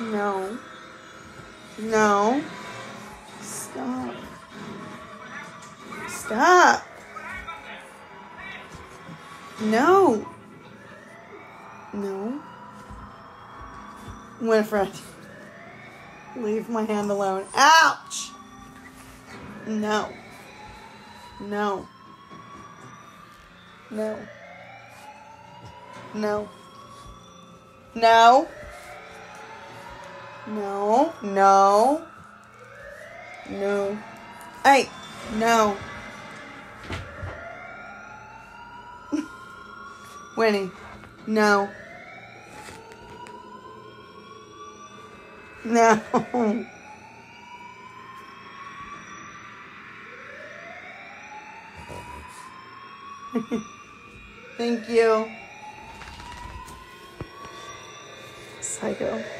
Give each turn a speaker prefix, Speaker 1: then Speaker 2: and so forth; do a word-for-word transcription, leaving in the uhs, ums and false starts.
Speaker 1: No. No. Stop. Stop. No. No. Winifred. Leave my hand alone. Ouch! No. No. No. No. No. No. No. No. Hey. No. Winnie. No. No. Thank you. Psycho.